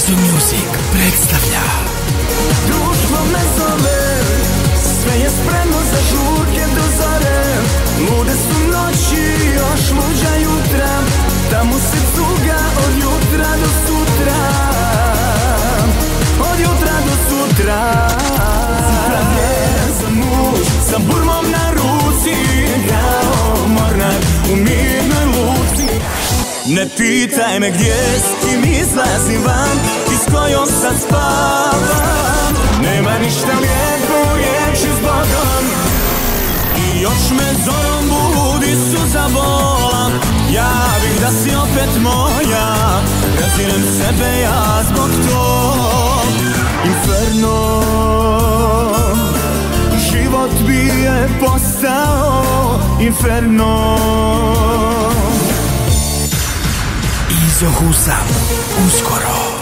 Izo Music predstavlja. Društvo me zove, sve je spremno za žurke do zore. Lude su noći, još luđa jutra, tamo se cuga od jutra do sutra. Od jutra do sutra. Zapravljen sam muž, sa burmom na ruci, kao mornar u mirnoj luci. Ne pitaj me gdje s kim izlazim van i s kojom sad spavam. Nema ništa lijepo riječi s Bogom i još me zorom budi suza bola. Ja bih da si opet moja, razinem sebe ja zbog tog. Inferno, život bi je postao inferno. Izo Husam, uskoro.